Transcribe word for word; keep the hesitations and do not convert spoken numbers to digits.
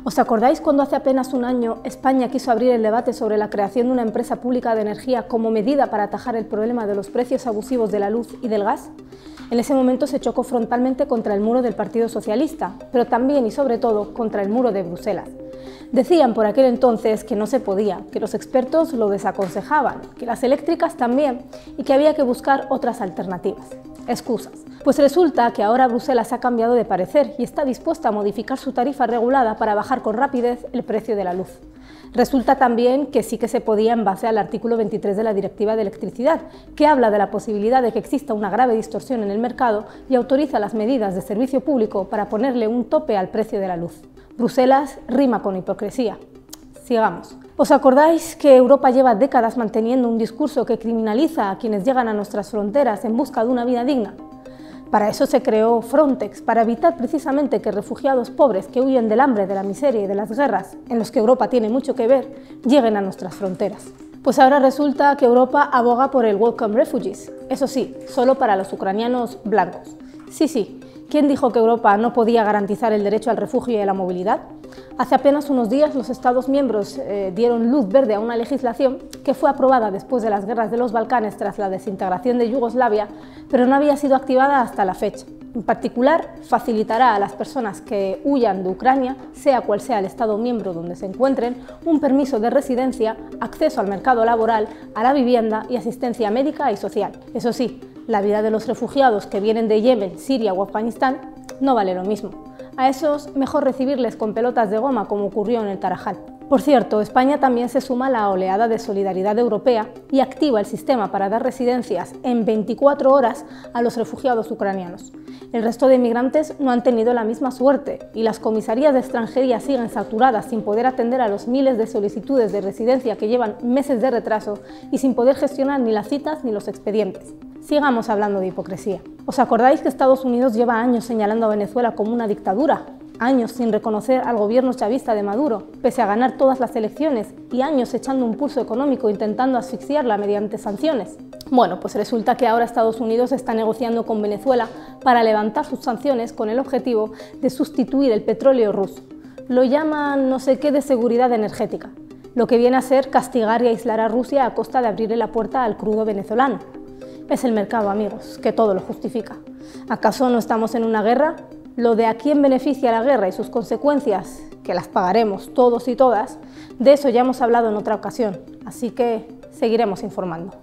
¿Os acordáis cuando hace apenas un año España quiso abrir el debate sobre la creación de una empresa pública de energía como medida para atajar el problema de los precios abusivos de la luz y del gas? En ese momento se chocó frontalmente contra el muro del Partido Socialista, pero también y sobre todo contra el muro de Bruselas. Decían por aquel entonces que no se podía, que los expertos lo desaconsejaban, que las eléctricas también y que había que buscar otras alternativas. Excusas. Pues resulta que ahora Bruselas ha cambiado de parecer y está dispuesta a modificar su tarifa regulada para bajar con rapidez el precio de la luz. Resulta también que sí que se podía en base al artículo veintitrés de la Directiva de Electricidad, que habla de la posibilidad de que exista una grave distorsión en el mercado y autoriza las medidas de servicio público para ponerle un tope al precio de la luz. Bruselas rima con hipocresía. Sigamos. ¿Os acordáis que Europa lleva décadas manteniendo un discurso que criminaliza a quienes llegan a nuestras fronteras en busca de una vida digna? Para eso se creó Frontex, para evitar precisamente que refugiados pobres que huyen del hambre, de la miseria y de las guerras, en los que Europa tiene mucho que ver, lleguen a nuestras fronteras. Pues ahora resulta que Europa aboga por el Welcome Refugees, eso sí, solo para los ucranianos blancos. Sí, sí, ¿quién dijo que Europa no podía garantizar el derecho al refugio y a la movilidad? Hace apenas unos días los Estados miembros eh, dieron luz verde a una legislación que fue aprobada después de las guerras de los Balcanes tras la desintegración de Yugoslavia, pero no había sido activada hasta la fecha. En particular, facilitará a las personas que huyan de Ucrania, sea cual sea el Estado miembro donde se encuentren, un permiso de residencia, acceso al mercado laboral, a la vivienda y asistencia médica y social. Eso sí, la vida de los refugiados que vienen de Yemen, Siria o Afganistán no vale lo mismo. A esos mejor recibirles con pelotas de goma como ocurrió en el Tarajal. Por cierto, España también se suma a la oleada de solidaridad europea y activa el sistema para dar residencias en veinticuatro horas a los refugiados ucranianos. El resto de inmigrantes no han tenido la misma suerte y las comisarías de extranjería siguen saturadas sin poder atender a los miles de solicitudes de residencia que llevan meses de retraso y sin poder gestionar ni las citas ni los expedientes. Sigamos hablando de hipocresía. ¿Os acordáis que Estados Unidos lleva años señalando a Venezuela como una dictadura? Años sin reconocer al gobierno chavista de Maduro, pese a ganar todas las elecciones, y años echando un pulso económico intentando asfixiarla mediante sanciones. Bueno, pues resulta que ahora Estados Unidos está negociando con Venezuela para levantar sus sanciones con el objetivo de sustituir el petróleo ruso. Lo llaman no sé qué de seguridad energética, lo que viene a ser castigar y aislar a Rusia a costa de abrirle la puerta al crudo venezolano. Es el mercado, amigos, que todo lo justifica. ¿Acaso no estamos en una guerra? Lo de a quién beneficia la guerra y sus consecuencias, que las pagaremos todos y todas, de eso ya hemos hablado en otra ocasión, así que seguiremos informando.